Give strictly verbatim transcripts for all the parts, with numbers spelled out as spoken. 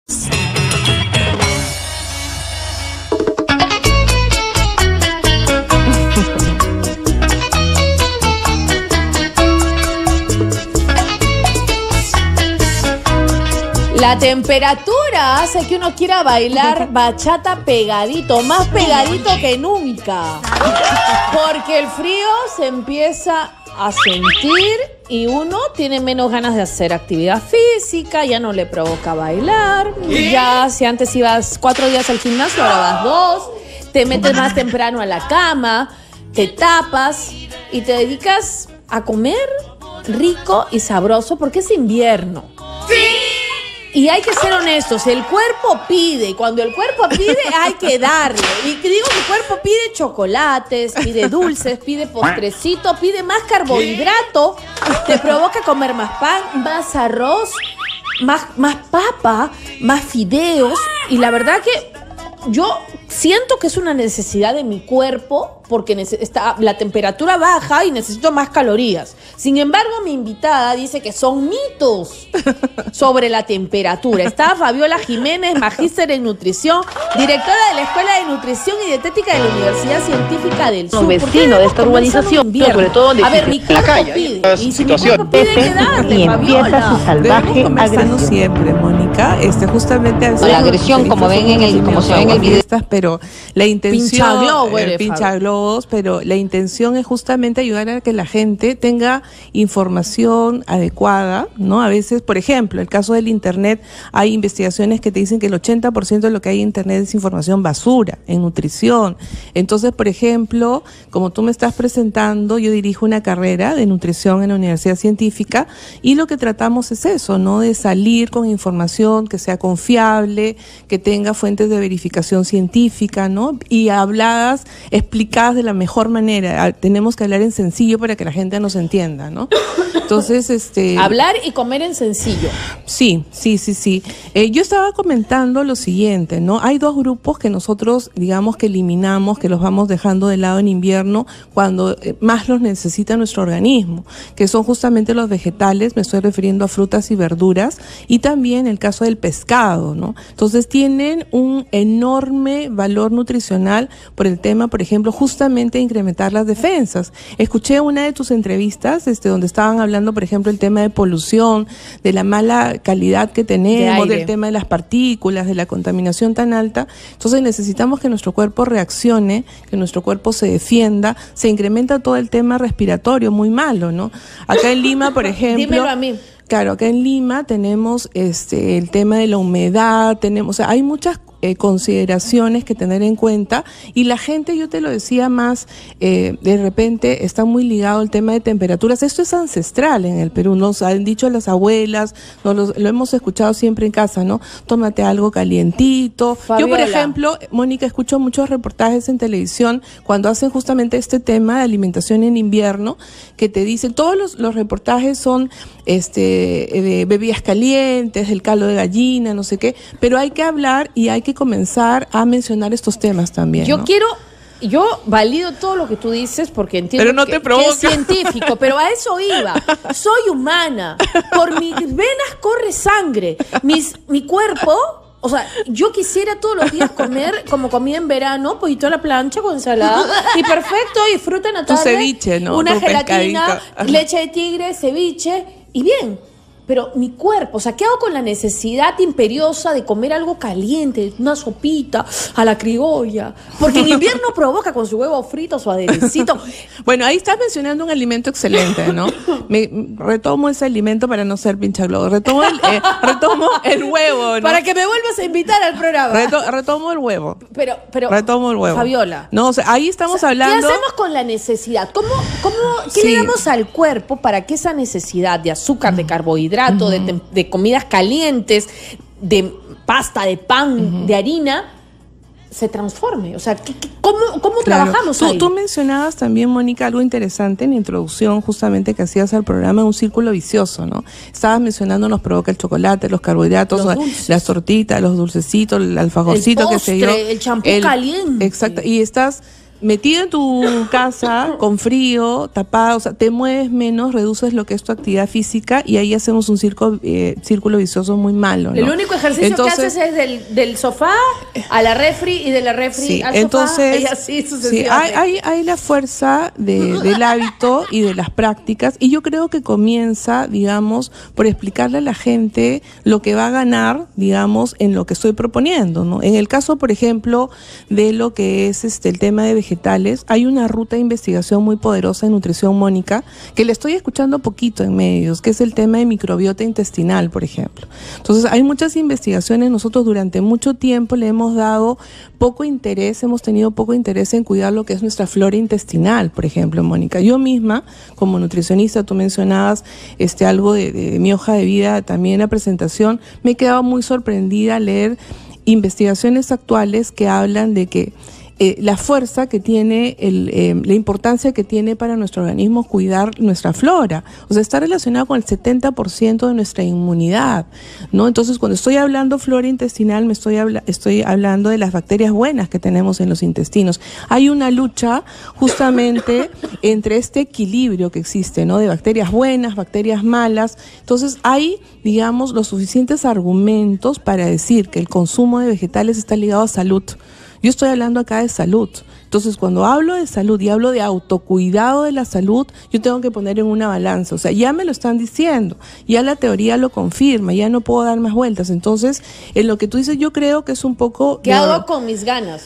La temperatura hace que uno quiera bailar bachata pegadito, más pegadito que nunca. Porque el frío se empieza a sentir y uno tiene menos ganas de hacer actividad física, ya no le provoca bailar. Ya si antes ibas cuatro días al gimnasio, ahora vas dos. Te metes más temprano a la cama, te tapas y te dedicas a comer rico y sabroso porque es invierno. ¡Sí! Y hay que ser honestos, el cuerpo pide, y cuando el cuerpo pide hay que darle. Y digo que el cuerpo pide chocolates, pide dulces, pide postrecito, pide más carbohidrato, te provoca comer más pan, más arroz, más, más papa, más fideos. Y la verdad que yo siento que es una necesidad de mi cuerpo porque está, la temperatura baja y necesito más calorías. Sin embargo, mi invitada dice que son mitos sobre la temperatura. Está Fabiola Jiménez, magíster en nutrición, directora de la Escuela de Nutrición y Dietética de la Universidad Científica del Sur. Vecino de esta urbanización, sobre todo donde a ver, mi cuerpo calle, pide, y si mi cuerpo pide, hay que darle, y empieza su salvaje agresión siempre, Mónica, este, justamente la agresión, como ven en el, como se ve en el video. Pero la intención, pincha globo, eh, pincha globos, pero la intención es justamente ayudar a que la gente tenga información adecuada, ¿no? A veces, por ejemplo, el caso del internet, hay investigaciones que te dicen que el ochenta por ciento de lo que hay en internet es información basura, en nutrición. Entonces, por ejemplo, como tú me estás presentando, yo dirijo una carrera de nutrición en la Universidad Científica y lo que tratamos es eso, ¿no? De salir con información que sea confiable, que tenga fuentes de verificación científica, ¿no? Y habladas, explicadas de la mejor manera. Tenemos que hablar en sencillo para que la gente nos entienda, ¿no? Entonces, este... hablar y comer en sencillo. Sí, sí, sí, sí. Eh, yo estaba comentando lo siguiente, ¿no? Hay dos grupos que nosotros, digamos, que eliminamos, que los vamos dejando de lado en invierno cuando eh, más los necesita nuestro organismo, que son justamente los vegetales, me estoy refiriendo a frutas y verduras, y también el caso del pescado, ¿no? Entonces tienen un enorme valor nutricional por el tema, por ejemplo, justamente incrementar las defensas. Escuché una de tus entrevistas, este, donde estaban hablando, por ejemplo, el tema de polución, de la mala calidad que tenemos, de del tema de las partículas, de la contaminación tan alta. Entonces necesitamos que nuestro cuerpo reaccione, que nuestro cuerpo se defienda. Se incrementa todo el tema respiratorio, muy malo, ¿no? Acá en Lima, por ejemplo... Dímelo a mí. Claro, acá en Lima tenemos este el tema de la humedad, tenemos, o sea, hay muchas eh, consideraciones que tener en cuenta y la gente, yo te lo decía más, eh, de repente está muy ligado al tema de temperaturas. Esto es ancestral en el Perú, nos han dicho las abuelas, nos lo, lo hemos escuchado siempre en casa, ¿no? Tómate algo calientito. Fabiola. Yo, por ejemplo, Mónica, escucho muchos reportajes en televisión cuando hacen justamente este tema de alimentación en invierno, que te dicen, todos los, los reportajes son este de bebidas calientes, el caldo de gallina, no sé qué, pero hay que hablar y hay que comenzar a mencionar estos temas también. Yo ¿no? quiero, yo valido todo lo que tú dices porque entiendo pero no que, te provoca. que es científico, pero a eso iba. Soy humana, por mis venas corre sangre, mis, mi cuerpo... O sea, yo quisiera todos los días comer como comida en verano, pollito a la plancha con ensalada, y perfecto, y fruta en la tarde, tu ceviche, ¿no? Una tu gelatina, pescadito. Leche de tigre, ceviche, y bien. Pero mi cuerpo, o sea, ¿qué hago con la necesidad imperiosa de comer algo caliente, una sopita a la criolla? Porque en invierno provoca con su huevo frito, su aderecito. Bueno, ahí estás mencionando un alimento excelente, ¿no? Me retomo ese alimento para no ser pincha globo. Retomo el, eh, retomo el huevo, ¿no? Para que me vuelvas a invitar al programa. Reto, retomo el huevo. Pero, pero. Retomo el huevo. Fabiola. No, o sea, ahí estamos o sea, hablando. ¿Qué hacemos con la necesidad? ¿Cómo, cómo, ¿Qué Sí. le damos al cuerpo para que esa necesidad de azúcar, de carbohidratos, Uh-huh. de, de comidas calientes, de pasta, de pan, uh-huh. de harina, se transforme? O sea, ¿qué, qué, ¿cómo, cómo claro. trabajamos tú, ahí? Tú mencionabas también, Mónica, algo interesante en la introducción justamente que hacías al programa, un círculo vicioso, ¿no? Estabas mencionando, nos provoca el chocolate, los carbohidratos, los las tortitas, los dulcecitos, el alfajorcito, el postre, qué sé yo. el champú caliente. Exacto, y estás metido en tu casa, con frío, tapado, o sea, te mueves menos, reduces lo que es tu actividad física y ahí hacemos un circo, eh, círculo vicioso muy malo, ¿no? El único ejercicio entonces, que haces es del, del sofá a la refri y de la refri sí, al entonces, sofá y así sí, sucesivamente. hay, hay, hay la fuerza de, del hábito y de las prácticas y yo creo que comienza, digamos, por explicarle a la gente lo que va a ganar, digamos, en lo que estoy proponiendo, ¿no? En el caso, por ejemplo, de lo que es este el tema de vegetales, hay una ruta de investigación muy poderosa en nutrición, Mónica, que le estoy escuchando poquito en medios, que es el tema de microbiota intestinal, por ejemplo. Entonces, hay muchas investigaciones, nosotros durante mucho tiempo le hemos dado poco interés, hemos tenido poco interés en cuidar lo que es nuestra flora intestinal, por ejemplo, Mónica. Yo misma, como nutricionista, tú mencionabas este algo de, de, de mi hoja de vida, también en la presentación, me he quedado muy sorprendida al leer investigaciones actuales que hablan de que Eh, la fuerza que tiene, el, eh, la importancia que tiene para nuestro organismo cuidar nuestra flora. O sea, está relacionado con el setenta por ciento de nuestra inmunidad, ¿no? Entonces, cuando estoy hablando flora intestinal, me estoy, habla estoy hablando de las bacterias buenas que tenemos en los intestinos. Hay una lucha justamente entre este equilibrio que existe, ¿no? De bacterias buenas, bacterias malas. Entonces, hay, digamos, los suficientes argumentos para decir que el consumo de vegetales está ligado a salud. Yo estoy hablando acá de salud. Entonces, cuando hablo de salud y hablo de autocuidado de la salud, yo tengo que poner en una balanza. O sea, ya me lo están diciendo, ya la teoría lo confirma, ya no puedo dar más vueltas. Entonces, en lo que tú dices, yo creo que es un poco... ¿Qué hago con mis ganas?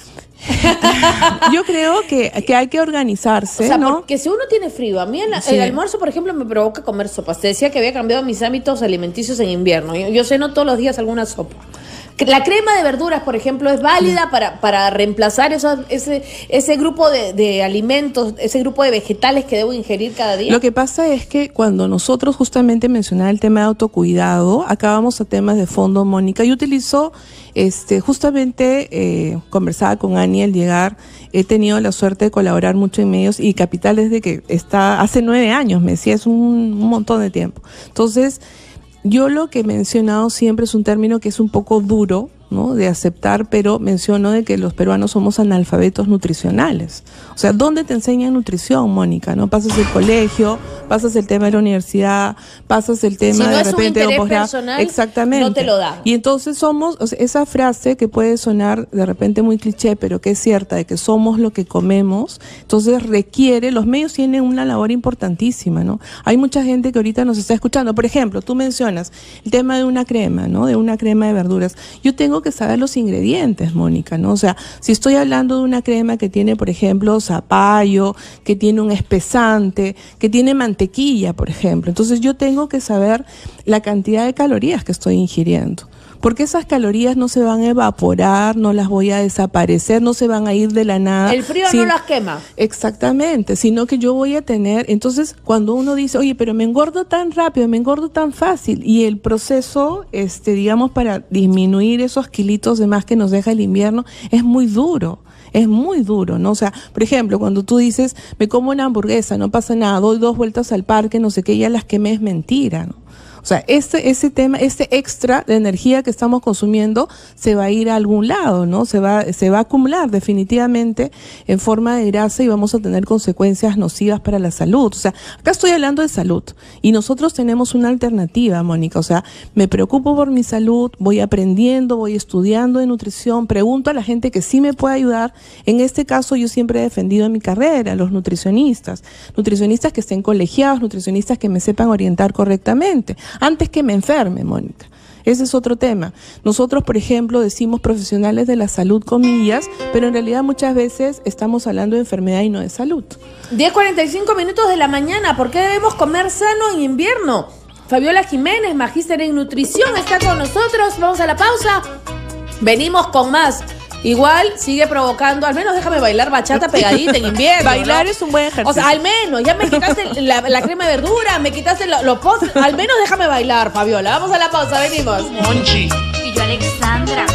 Yo creo que, que hay que organizarse, o sea, ¿no? Porque si uno tiene frío, a mí el, Sí. el almuerzo, por ejemplo, me provoca comer sopas. Te decía que había cambiado mis hábitos alimenticios en invierno. Yo, yo ceno todos los días alguna sopa. La crema de verduras, por ejemplo, es válida para, para reemplazar esos, ese, ese grupo de, de alimentos, ese grupo de vegetales que debo ingerir cada día. Lo que pasa es que cuando nosotros justamente mencionaba el tema de autocuidado, acabamos a temas de fondo, Mónica. Yo utilizo, este, justamente eh, conversaba con Ani al llegar, he tenido la suerte de colaborar mucho en medios y Capital desde que está, hace nueve años, me decía, es un, un montón de tiempo. Entonces, yo lo que he mencionado siempre es un término que es un poco duro, ¿no?, de aceptar, pero menciono de que los peruanos somos analfabetos nutricionales. O sea, ¿dónde te enseñan nutrición, Mónica? ¿No? Pasas el colegio, pasas el tema de la universidad, pasas el tema si no de es repente un interés posgrado. personal, Exactamente. no te lo da. Y entonces somos, o sea, esa frase que puede sonar de repente muy cliché, pero que es cierta, de que somos lo que comemos, entonces requiere, los medios tienen una labor importantísima, ¿no? Hay mucha gente que ahorita nos está escuchando. Por ejemplo, tú mencionas el tema de una crema, ¿no? De una crema de verduras. Yo tengo que saber los ingredientes, Mónica, ¿no? O sea, si estoy hablando de una crema que tiene, por ejemplo, zapallo, que tiene un espesante, que tiene mantequilla, por ejemplo, entonces yo tengo que saber la cantidad de calorías que estoy ingiriendo. Porque esas calorías no se van a evaporar, no las voy a desaparecer, no se van a ir de la nada. El frío sin... no las quema. Exactamente, sino que yo voy a tener, entonces cuando uno dice, oye, pero me engordo tan rápido, me engordo tan fácil, y el proceso, este, digamos, para disminuir esos kilitos de más que nos deja el invierno, es muy duro. Es muy duro, ¿no? O sea, por ejemplo, cuando tú dices, me como una hamburguesa, no pasa nada, doy dos vueltas al parque, no sé qué, ya las quemé, es mentira, ¿no? O sea, ese, ese tema, ese extra de energía que estamos consumiendo se va a ir a algún lado, ¿no? Se va, se va a acumular definitivamente en forma de grasa y vamos a tener consecuencias nocivas para la salud. O sea, acá estoy hablando de salud y nosotros tenemos una alternativa, Mónica. O sea, me preocupo por mi salud, voy aprendiendo, voy estudiando de nutrición, pregunto a la gente que sí me puede ayudar. En este caso, yo siempre he defendido en mi carrera a los nutricionistas, nutricionistas que estén colegiados, nutricionistas que me sepan orientar correctamente. Antes que me enferme, Mónica. Ese es otro tema. Nosotros, por ejemplo, decimos profesionales de la salud, comillas, pero en realidad muchas veces estamos hablando de enfermedad y no de salud. diez cuarenta y cinco minutos de la mañana. ¿Por qué debemos comer sano en invierno? Fabiola Jiménez, magíster en nutrición, está con nosotros. Vamos a la pausa. Venimos con más. Igual sigue provocando, al menos déjame bailar bachata pegadita en invierno. Bailar, ¿no? Es un buen ejercicio. O sea, al menos, ya me quitaste la, la crema de verdura, me quitaste los lo post, al menos déjame bailar, Fabiola. Vamos a la pausa, venimos. Monchi. Y yo, Alexandra.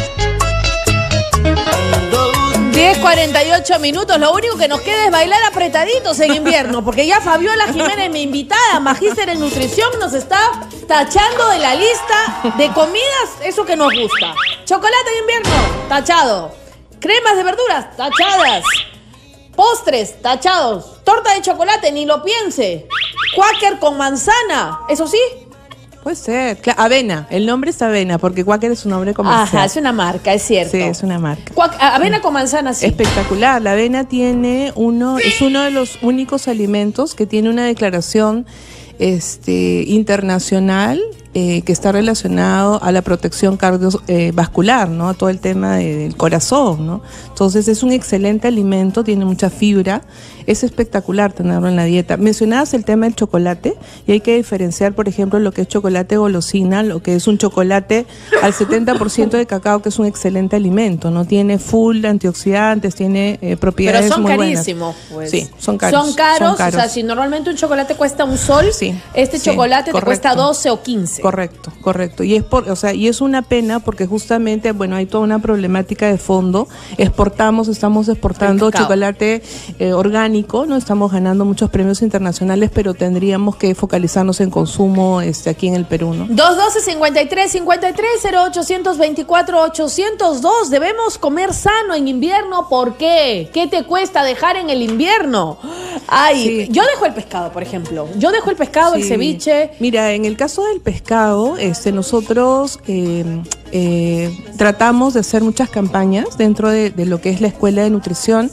diez cuarenta y ocho minutos, lo único que nos queda es bailar apretaditos en invierno, porque ya Fabiola Jiménez, mi invitada, magíster en nutrición, nos está tachando de la lista de comidas, eso que nos gusta. Chocolate en invierno, tachado. Cremas de verduras, tachadas. Postres, tachados. Torta de chocolate, ni lo piense. Quaker con manzana, ¿eso sí? Puede ser. Claro, avena. El nombre es avena, porque Quaker es un nombre comercial. Ajá, es una marca, es cierto. Sí, es una marca. Cuac- avena con manzana, sí. Espectacular. La avena tiene uno, es uno de los únicos alimentos que tiene una declaración este, internacional eh, que está relacionado a la protección cardiovascular, ¿no? A todo el tema de- del corazón, ¿no? Entonces es un excelente alimento, tiene mucha fibra, es espectacular tenerlo en la dieta. Mencionabas el tema del chocolate y hay que diferenciar, por ejemplo, lo que es chocolate golosina, lo que es un chocolate al setenta por ciento de cacao, que es un excelente alimento, ¿no? Tiene full antioxidantes, tiene eh, propiedades Pero son muy buenas. carísimos, pues. Sí, son caros. Son caros, son caros. o sea, si normalmente un chocolate cuesta un sol, Sí, este sí, chocolate te correcto. cuesta doce o quince. Correcto, correcto. Y es por, o sea, y es una pena porque justamente, bueno, hay toda una problemática de fondo. Exportamos, estamos exportando El cacao. chocolate eh, orgánico, no estamos ganando muchos premios internacionales, pero tendríamos que focalizarnos en consumo este aquí en el Perú, ¿no? dos doce, cincuenta y tres, cincuenta y tres, cero ochocientos veinticuatro, ochocientos dos. Debemos comer sano en invierno. ¿Por qué? ¿Qué te cuesta dejar en el invierno? Ay, Sí. yo dejo el pescado, por ejemplo. Yo dejo el pescado, el Sí. ceviche. Mira, en el caso del pescado, este, nosotros eh, eh, tratamos de hacer muchas campañas dentro de, de lo que es la escuela de nutrición.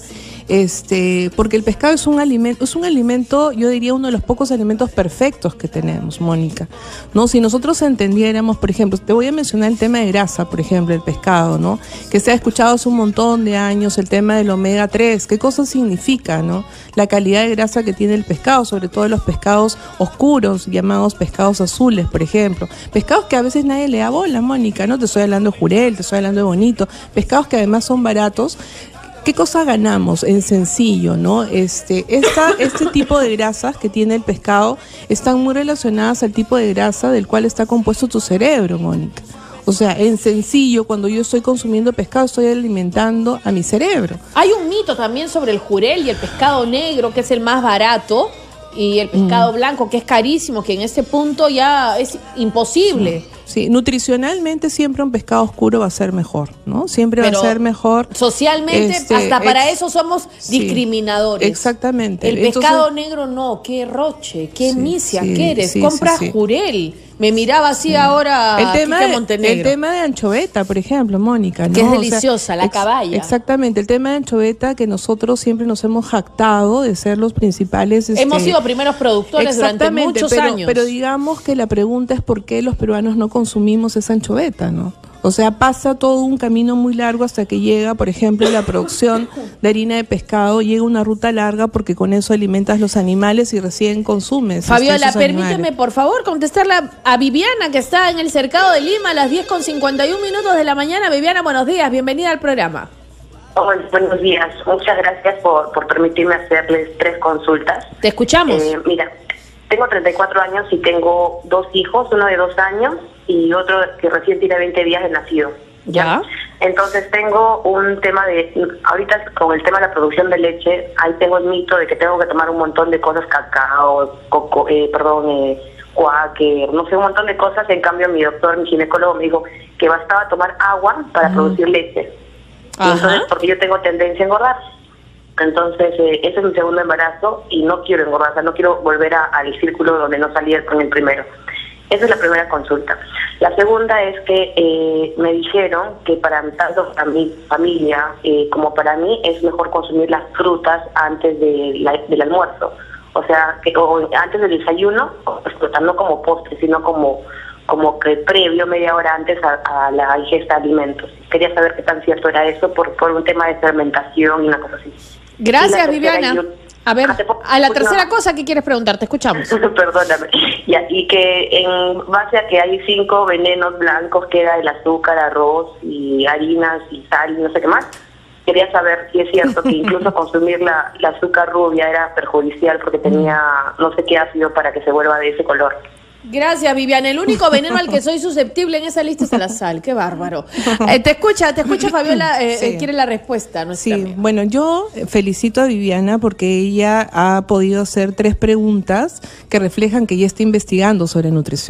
Este, porque el pescado es un alimento, es un alimento, yo diría uno de los pocos alimentos perfectos que tenemos, Mónica, ¿no? Si nosotros entendiéramos, por ejemplo, te voy a mencionar el tema de grasa, por ejemplo, el pescado, ¿no? Que se ha escuchado hace un montón de años el tema del omega tres, ¿qué cosa significa, no? La calidad de grasa que tiene el pescado, sobre todo los pescados oscuros, llamados pescados azules, por ejemplo. Pescados que a veces nadie le da bola, Mónica, ¿no? Te estoy hablando de jurel, te estoy hablando de bonito. Pescados que además son baratos. ¿Qué cosa ganamos? En sencillo, ¿no? Este, esta, este tipo de grasas que tiene el pescado están muy relacionadas al tipo de grasa del cual está compuesto tu cerebro, Mónica. O sea, en sencillo, cuando yo estoy consumiendo pescado, estoy alimentando a mi cerebro. Hay un mito también sobre el jurel y el pescado negro, que es el más barato, y el pescado blanco, que es carísimo, que en este punto ya es imposible. Sí, nutricionalmente siempre un pescado oscuro va a ser mejor, ¿no? Siempre Pero va a ser mejor. Socialmente, Este, hasta para ex- eso somos sí, discriminadores. exactamente. El Entonces- pescado negro no, qué roche, qué Sí, misia sí, que eres. sí, Compras sí, sí. jurel. Me miraba así ahora El tema, Quique de, Montenegro. el tema de anchoveta, por ejemplo, Mónica, ¿no? Que es O sea, deliciosa, la caballa. Exactamente, el tema de anchoveta, que nosotros siempre nos hemos jactado de ser los principales. Hemos este, sido primeros productores durante exactamente, muchos pero, años. pero digamos que la pregunta es por qué los peruanos no consumimos esa anchoveta, ¿no? O sea, pasa todo un camino muy largo hasta que llega, por ejemplo, la producción de harina de pescado, llega una ruta larga porque con eso alimentas los animales y recién consumes. este, Fabiola, esos permíteme animales. por favor contestarle a Viviana, que está en el Cercado de Lima a las diez con cincuenta y un minutos de la mañana. Viviana, buenos días, bienvenida al programa. Hola, buenos días. Muchas gracias por, por permitirme hacerles tres consultas. Te escuchamos. Eh, mira, tengo treinta y cuatro años y tengo dos hijos, uno de dos años y otro que recién tiene veinte días de nacido. Ya. Entonces tengo un tema de, ahorita con el tema de la producción de leche, ahí tengo el mito de que tengo que tomar un montón de cosas, cacao, coco, eh, perdón, eh, cuáquer, no sé, un montón de cosas. En cambio mi doctor, mi ginecólogo me dijo que bastaba tomar agua para producir leche. Y Ajá. entonces, porque yo tengo tendencia a engordar. Entonces, eh, ese es mi segundo embarazo y no quiero engordar, o sea, no quiero volver a- al círculo donde no salí con el primero. Esa es la primera consulta. La segunda es que eh, me dijeron que para tanto para mi familia eh, como para mí es mejor consumir las frutas antes de la- del almuerzo. O sea, que o antes del desayuno, o fruta, no como postre, sino como como que previo, media hora antes a, a la ingesta de alimentos. Quería saber qué tan cierto era eso por, por un tema de fermentación y una cosa así. Y la Gracias, tercera, Viviana. yo- A ver, hace poco- a la no. tercera cosa que quieres preguntar, te escuchamos. Perdóname. Ya, y que en base a que hay cinco venenos blancos, que era el azúcar, arroz y harinas y sal y no sé qué más, quería saber si es cierto que incluso consumir la, la azúcar rubia era perjudicial porque tenía no sé qué ácido para que se vuelva de ese color. Gracias, Viviana. El único veneno al que soy susceptible en esa lista es la sal. Qué bárbaro. Eh, te escucha, te escucha Fabiola, eh, Sí. eh, quiere la respuesta. nuestra Sí, amiga. bueno, yo felicito a Viviana porque ella ha podido hacer tres preguntas que reflejan que ella está investigando sobre nutrición.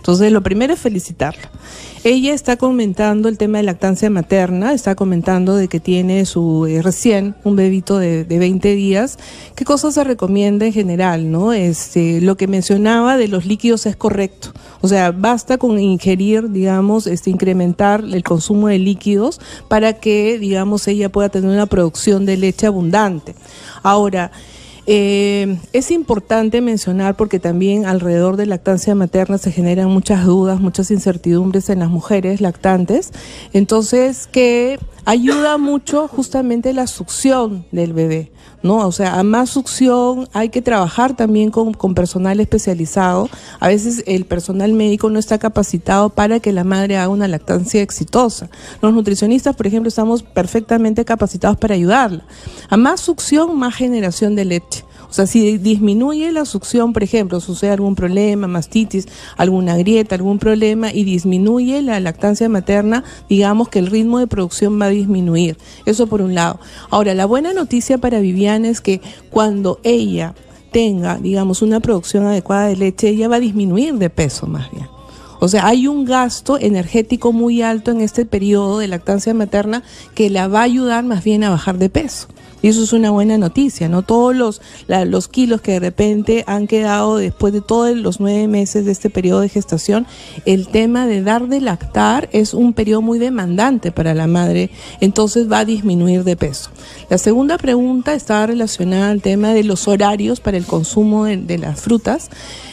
Entonces, lo primero es felicitarla. Ella está comentando el tema de lactancia materna, está comentando de que tiene su eh, recién un bebito de, de veinte días. ¿Qué cosas se recomienda en general, no? Este, lo que mencionaba de los líquidos es correcto. O sea, basta con ingerir, digamos, este, incrementar el consumo de líquidos para que, digamos, ella pueda tener una producción de leche abundante. Ahora, Eh, es importante mencionar, porque también alrededor de lactancia materna se generan muchas dudas, muchas incertidumbres en las mujeres lactantes, entonces que ayuda mucho justamente la succión del bebé, ¿no? O sea, a más succión hay que trabajar también con, con personal especializado. A veces el personal médico no está capacitado para que la madre haga una lactancia exitosa. Los nutricionistas, por ejemplo, estamos perfectamente capacitados para ayudarla. A más succión, más generación de leche. O sea, si disminuye la succión, por ejemplo, sucede algún problema, mastitis, alguna grieta, algún problema, y disminuye la lactancia materna, digamos que el ritmo de producción va a disminuir. Eso por un lado. Ahora, la buena noticia para Viviana es que cuando ella tenga, digamos, una producción adecuada de leche, ella va a disminuir de peso más bien. O sea, hay un gasto energético muy alto en este periodo de lactancia materna que la va a ayudar más bien a bajar de peso. Y eso es una buena noticia, ¿no? Todos los, la, los kilos que de repente han quedado después de todos los nueve meses de este periodo de gestación, el tema de dar de lactar es un periodo muy demandante para la madre, entonces va a disminuir de peso. La segunda pregunta está relacionada al tema de los horarios para el consumo de, de las frutas.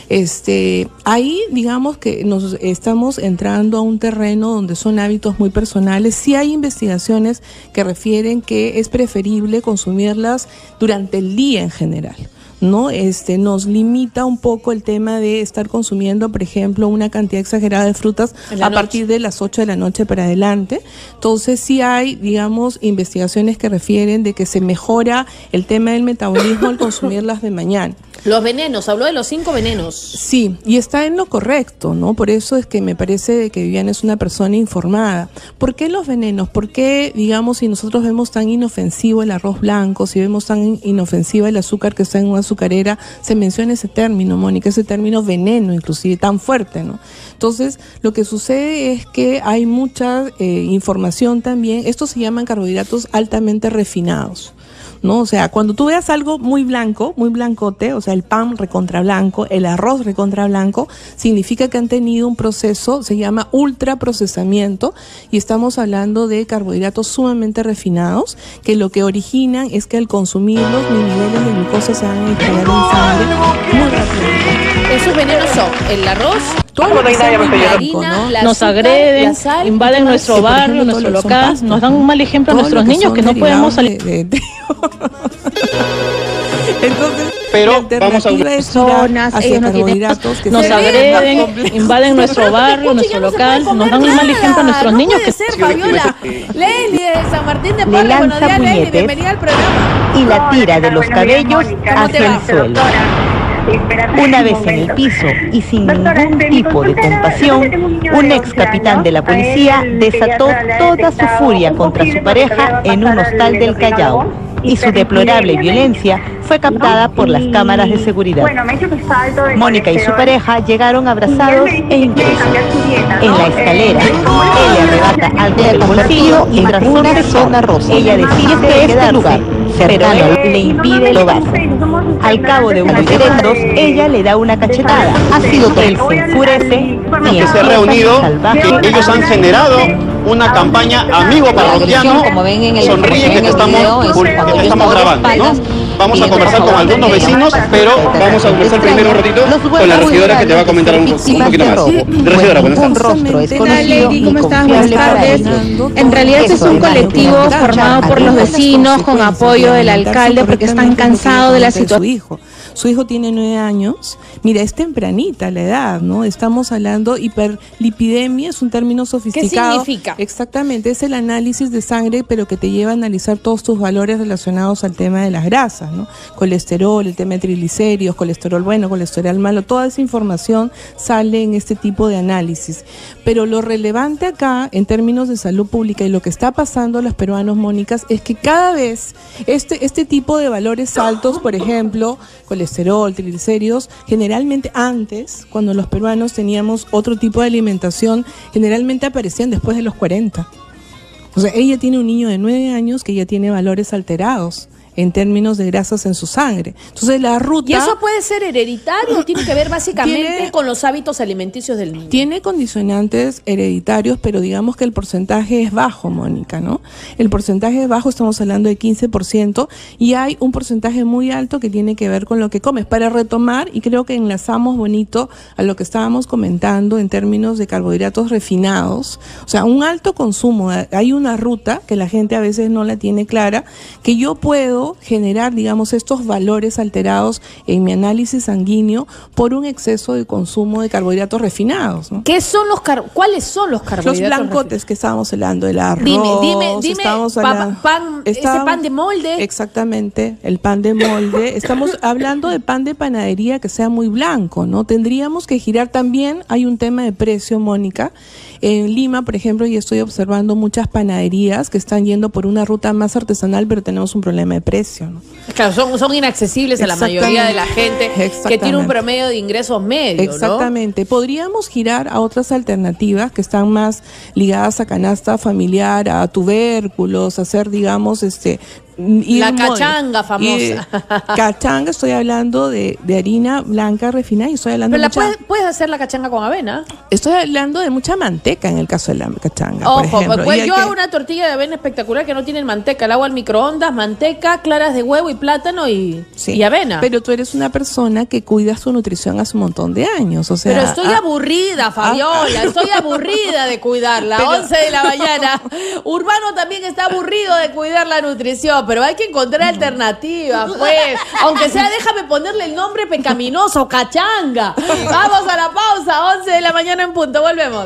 Este, ahí digamos que nos estamos entrando a un terreno donde son hábitos muy personales. Sí hay investigaciones que refieren que es preferible consumirlas durante el día en general, ¿no? Este, nos limita un poco el tema de estar consumiendo, por ejemplo, una cantidad exagerada de frutas a noche. Partir de las ocho de la noche para adelante. Entonces sí hay, digamos, investigaciones que refieren de que se mejora el tema del metabolismo al consumirlas de mañana. Los venenos, habló de los cinco venenos. Sí, y está en lo correcto, ¿no? Por eso es que me parece que Viviana es una persona informada. ¿Por qué los venenos? ¿Por qué, digamos, si nosotros vemos tan inofensivo el arroz blanco, si vemos tan inofensiva el azúcar que está en una azucarera, se menciona ese término, Mónica, ese término veneno, inclusive tan fuerte, ¿no? Entonces, lo que sucede es que hay mucha eh, información también. Estos se llaman carbohidratos altamente refinados, ¿no? O sea, cuando tú veas algo muy blanco, muy blancote, o sea, el pan recontra blanco, el arroz recontra blanco, significa que han tenido un proceso, se llama ultraprocesamiento, y estamos hablando de carbohidratos sumamente refinados, que lo que originan es que al consumirlos, mis niveles de glucosa se van a disparar en sangre muy rápido. Esos venenos son el arroz, todo lo que sea muy blanco, ¿no? Nos agreden, invaden nuestro barrio, nuestro local, nos dan un mal ejemplo a nuestros niños que no podemos salir. De, de, Entonces, pero vamos a personas, ellos no tienen, que nos agreden, invaden nuestro barrio, nuestro local, nos dan un mal ejemplo a nuestros no niños puede que ser, Fabiola. Leslie de San Martín de Porres, Le buenos lanza días, Leslie, puñetes bienvenida al programa. y la tira de los cabellos hacia el suelo. Una vez en el piso y sin ningún tipo de compasión, un ex capitán de la policía desató toda su furia contra su pareja en un hostal del Callao, y su deplorable violencia fue captada por las cámaras de seguridad. Mónica y su pareja llegaron abrazados e ingresan. En la escalera, él le arrebata algo del bolsillo y tras una zona rosa. Ella decide que este lugar, pero él le impide el paso. Al cabo de unos segundos, ella le da una cachetada. Ha sido que él se enfurece y que se ha reunido, que ellos han generado una campaña amigo parroquiano, como ven en el, sonríe que te estamos, que te estamos grabando, ¿no? Vamos a conversar con algunos vecinos, pero vamos a conversar primero un ratito con la regidora que te va a comentar un, un poquito más. Regidora, buenas tardes. Un rostro desconocido ¿cómo estás? Buenas tardes. En realidad este es un colectivo formado por los vecinos con apoyo del alcalde porque están cansados de la situación. Su hijo tiene nueve años. Mira, es tempranita la edad, ¿no? Estamos hablando, hiperlipidemia es un término sofisticado. ¿Qué significa? Exactamente, es el análisis de sangre, pero que te lleva a analizar todos tus valores relacionados al tema de las grasas, ¿no? Colesterol, el tema de triglicéridos, colesterol bueno, colesterol malo, toda esa información sale en este tipo de análisis. Pero lo relevante acá, en términos de salud pública y lo que está pasando a los peruanos, Mónicas, es que cada vez este, este tipo de valores altos, por ejemplo, colesterol colesterol, triglicéridos, generalmente antes, cuando los peruanos teníamos otro tipo de alimentación, generalmente aparecían después de los cuarenta. O sea, ella tiene un niño de nueve años que ya tiene valores alterados en términos de grasas en su sangre. Entonces la ruta... ¿Y eso puede ser hereditario o tiene que ver básicamente tiene, con los hábitos alimenticios del niño? Tiene condicionantes hereditarios, pero digamos que el porcentaje es bajo, Mónica, ¿no? El porcentaje es bajo, estamos hablando de quince por ciento, y hay un porcentaje muy alto que tiene que ver con lo que comes. Para retomar, y creo que enlazamos bonito a lo que estábamos comentando en términos de carbohidratos refinados, o sea, un alto consumo, hay una ruta que la gente a veces no la tiene clara, que yo puedo generar, digamos, estos valores alterados en mi análisis sanguíneo por un exceso de consumo de carbohidratos refinados, ¿no? ¿Qué son los car ¿Cuáles son los carbohidratos Los blancotes refinados? Que estábamos hablando, el arroz. Dime, dime, dime, hablando, pa, pan, estábamos, ese pan de molde. Exactamente, el pan de molde. Estamos hablando de pan de panadería que sea muy blanco, ¿no? Tendríamos que girar también, hay un tema de precio, Mónica. En Lima, por ejemplo, yo estoy observando muchas panaderías que están yendo por una ruta más artesanal, pero tenemos un problema de precio, ¿no? Claro, son, son inaccesibles a la mayoría de la gente que tiene un promedio de ingresos medios, Exactamente. ¿No? Podríamos girar a otras alternativas que están más ligadas a canasta familiar, a tubérculos, a hacer, digamos, este... La cachanga famosa. Y, cachanga, estoy hablando de, de harina blanca refinada y estoy hablando Pero de la mucha, puedes, puedes hacer la cachanga con avena. Estoy hablando de mucha manteca en el caso de la cachanga, Ojo, por ejemplo. Pues yo que... hago una tortilla de avena espectacular que no tiene manteca. La hago al microondas, manteca, claras de huevo y plátano y, sí, y avena. Pero tú eres una persona que cuida su nutrición hace un montón de años, o sea... Pero estoy ah, aburrida, Fabiola, ah, estoy aburrida de cuidarla. Pero... once de la mañana. Urbano también está aburrido de cuidar la nutrición, pero hay que encontrar alternativas, pues. Aunque sea, déjame ponerle el nombre pecaminoso, cachanga. Vamos a la pausa, once de la mañana en punto, volvemos.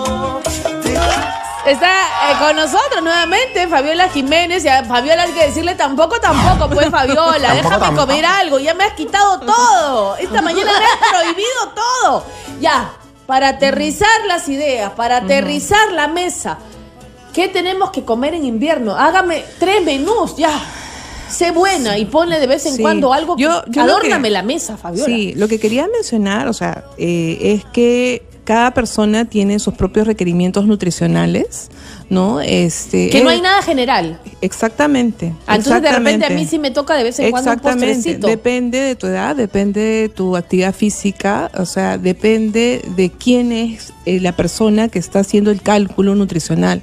Está eh, con nosotros nuevamente Fabiola Jiménez. Y a Fabiola hay que decirle tampoco, tampoco, pues Fabiola, tampoco, déjame tampoco. comer algo, ya me has quitado todo. Esta mañana me has prohibido todo. Ya, para aterrizar las ideas, para aterrizar la mesa, ¿qué tenemos que comer en invierno? Hágame tres menús, ya. Sé buena y ponle de vez en sí. cuando algo. Yo, yo adórname que, la mesa, Fabiola. Sí, lo que quería mencionar, o sea, eh, es que cada persona tiene sus propios requerimientos nutricionales, ¿no? Este, que no hay nada general. Exactamente. Ah, entonces exactamente. de repente a mí sí me toca de vez en cuando un postrecito. Depende de tu edad, depende de tu actividad física, o sea, depende de quién es eh, la persona que está haciendo el cálculo nutricional.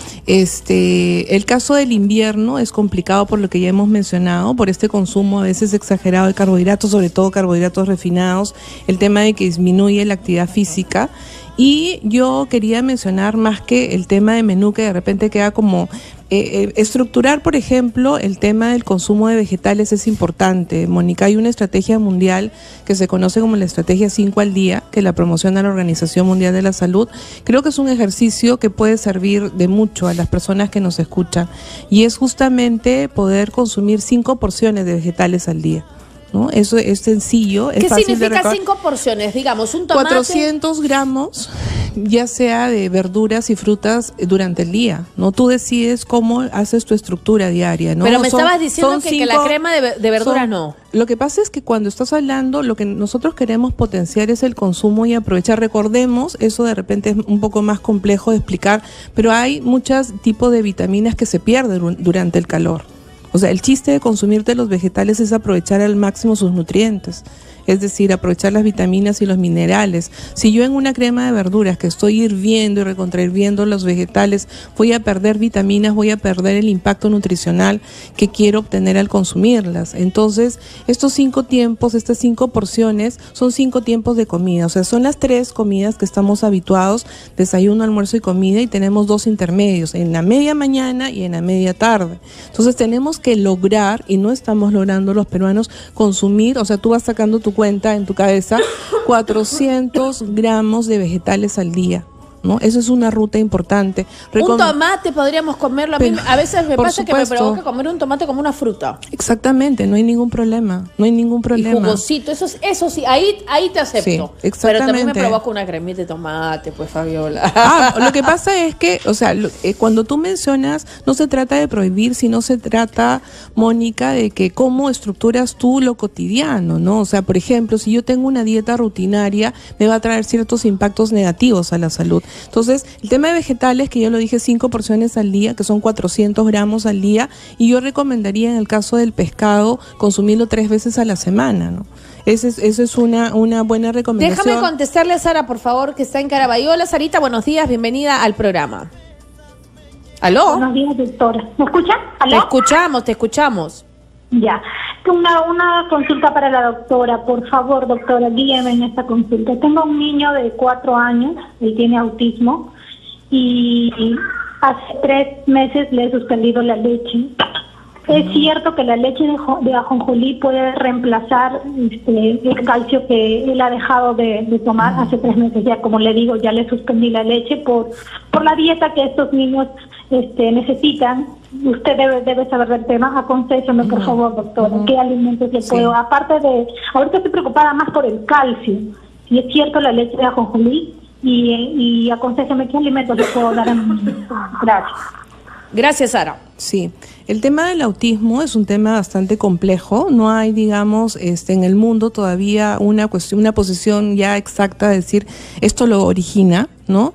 Este, el caso del invierno es complicado por lo que ya hemos mencionado, por este consumo a veces exagerado de carbohidratos, sobre todo carbohidratos refinados, el tema de que disminuye la actividad física. Y yo quería mencionar más que el tema de menú, que de repente queda como eh, eh, estructurar, por ejemplo, el tema del consumo de vegetales es importante. Mónica, hay una estrategia mundial que se conoce como la estrategia cinco al día, que la promociona la Organización Mundial de la Salud. Creo que es un ejercicio que puede servir de mucho a las personas que nos escuchan, y es justamente poder consumir cinco porciones de vegetales al día, ¿no? Eso es sencillo, es ¿Qué fácil significa de cinco porciones? Digamos, un tomate. cuatrocientos gramos, ya sea de verduras y frutas durante el día, ¿no? Tú decides cómo haces tu estructura diaria, ¿no? Pero me son, estabas diciendo que, cinco, que la crema de, de verduras son, no. Lo que pasa es que cuando estás hablando, lo que nosotros queremos potenciar es el consumo y aprovechar. Recordemos, eso de repente es un poco más complejo de explicar, pero hay muchos tipos de vitaminas que se pierden durante el calor. O sea, el chiste de consumirte los vegetales es aprovechar al máximo sus nutrientes, es decir, aprovechar las vitaminas y los minerales. Si yo en una crema de verduras que estoy hirviendo y recontrahirviendo los vegetales voy a perder vitaminas, voy a perder el impacto nutricional que quiero obtener al consumirlas. Entonces, estos cinco tiempos, estas cinco porciones, son cinco tiempos de comida. O sea, son las tres comidas que estamos habituados, desayuno, almuerzo y comida, y tenemos dos intermedios, en la media mañana y en la media tarde. Entonces, tenemos que lograr, y no estamos logrando los peruanos, consumir, o sea, tú vas sacando tu cuenta en tu cabeza, cuatrocientos gramos de vegetales al día. ¿no? Eso es una ruta importante. Recom un tomate podríamos comerlo. A, mí, a veces me pasa supuesto. que me provoca comer un tomate como una fruta. Exactamente, no hay ningún problema. No hay ningún problema. Y jugosito, eso, eso sí, ahí, ahí te acepto. Sí, exactamente. Pero también me provoca una cremita de tomate, pues, Fabiola. Ah, lo que pasa es que, o sea, lo, eh, cuando tú mencionas, no se trata de prohibir, sino se trata, Mónica, de que cómo estructuras tú lo cotidiano, ¿no? O sea, por ejemplo, si yo tengo una dieta rutinaria, me va a traer ciertos impactos negativos a la salud. Entonces, el tema de vegetales, que yo lo dije, cinco porciones al día, que son cuatrocientos gramos al día, y yo recomendaría en el caso del pescado consumirlo tres veces a la semana, ¿no? Esa es, eso es una, una buena recomendación. Déjame contestarle a Sara, por favor, que está en Caraballo. Hola, Sarita, buenos días, bienvenida al programa. ¿Aló? Buenos días, doctora. ¿Me escuchan? ¿Aló? Te escuchamos, te escuchamos. Ya. Una, una consulta para la doctora. Por favor, doctora, guíeme en esta consulta. Tengo un niño de cuatro años, él tiene autismo, y hace tres meses le he suspendido la leche. ¿Es cierto que la leche de, de ajonjolí puede reemplazar este, el calcio que él ha dejado de, de tomar hace tres meses? Ya, como le digo, ya le suspendí la leche por, por la dieta que estos niños este, necesitan. Usted debe, debe saber del tema. Aconséjame, por favor, doctora, ¿qué alimentos le puedo? Sí. Aparte de, ahorita estoy preocupada más por el calcio. Si es cierto la leche de ajonjolí, y, y aconséjame qué alimentos le puedo dar a mi niño. Gracias. Gracias, Sara. Sí, el tema del autismo es un tema bastante complejo. No hay, digamos, este, en el mundo todavía una cuestión, una posición ya exacta de decir esto lo origina, ¿no?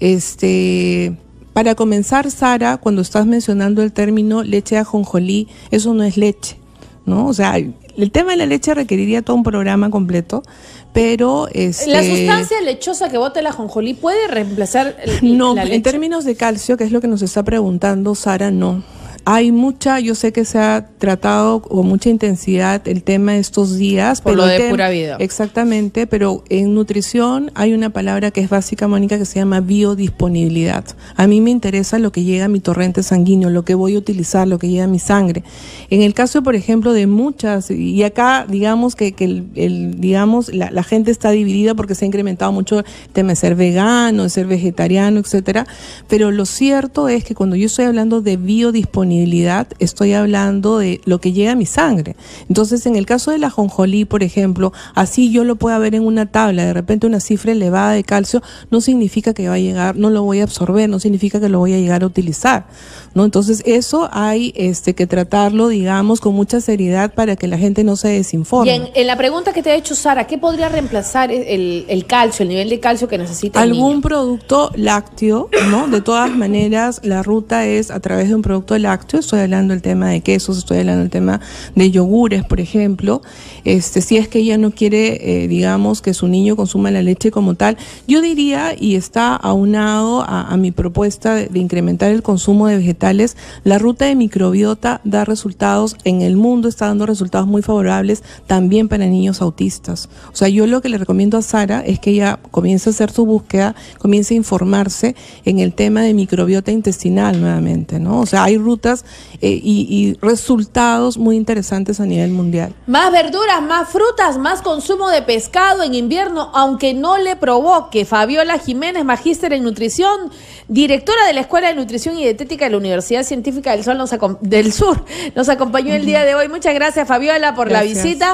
Este, para comenzar, Sara, cuando estás mencionando el término leche de ajonjolí, eso no es leche, ¿no? O sea, el tema de la leche requeriría todo un programa completo, pero este, ¿la sustancia lechosa que bota el ajonjolí puede reemplazar el, no, la leche? En términos de calcio, que es lo que nos está preguntando Sara, no. Hay mucha, yo sé que se ha tratado con mucha intensidad el tema estos días. Por pero lo de tem- Pura Vida. Exactamente, pero en nutrición hay una palabra que es básica, Mónica, que se llama biodisponibilidad. A mí me interesa lo que llega a mi torrente sanguíneo, lo que voy a utilizar, lo que llega a mi sangre. En el caso, por ejemplo, de muchas, y acá digamos que, que el, el, digamos, la, la gente está dividida porque se ha incrementado mucho el tema de ser vegano, de ser vegetariano, etcétera. Pero lo cierto es que cuando yo estoy hablando de biodisponibilidad, estoy hablando de lo que llega a mi sangre. Entonces, en el caso del ajonjolí, por ejemplo, así yo lo pueda ver en una tabla, de repente una cifra elevada de calcio, no significa que va a llegar, no lo voy a absorber, no significa que lo voy a llegar a utilizar, ¿no? Entonces, eso hay este que tratarlo, digamos, con mucha seriedad para que la gente no se desinforme. Y en, en la pregunta que te ha hecho Sara, ¿qué podría reemplazar el, el calcio, el nivel de calcio que necesita el niño? Algún producto lácteo, ¿no? De todas maneras, la ruta es a través de un producto lácteo. Estoy hablando del tema de quesos, estoy hablando del tema de yogures, por ejemplo. Este, si es que ella no quiere, eh, digamos, que su niño consuma la leche como tal, yo diría, y está aunado a, a mi propuesta de, de incrementar el consumo de vegetales, la ruta de microbiota da resultados, en el mundo está dando resultados muy favorables también para niños autistas. O sea, yo lo que le recomiendo a Sara es que ella comience a hacer su búsqueda, comience a informarse en el tema de microbiota intestinal nuevamente, ¿no? O sea, hay rutas Eh, y, y resultados muy interesantes a nivel mundial. Más verduras, más frutas, más consumo de pescado en invierno, aunque no le provoque. Fabiola Jiménez, magíster en nutrición, directora de la Escuela de Nutrición y Dietética de la Universidad Científica del, Sol nos del Sur, nos acompañó el día de hoy. Muchas gracias, Fabiola, por gracias. la visita.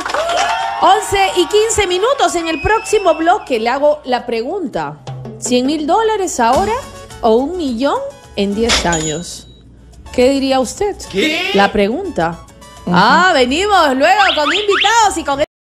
once y quince minutos. En el próximo bloque le hago la pregunta: ¿cien mil dólares ahora o un millón en diez años? ¿Qué diría usted? ¿Qué? La pregunta. Uh-huh. Ah, venimos luego con invitados y con...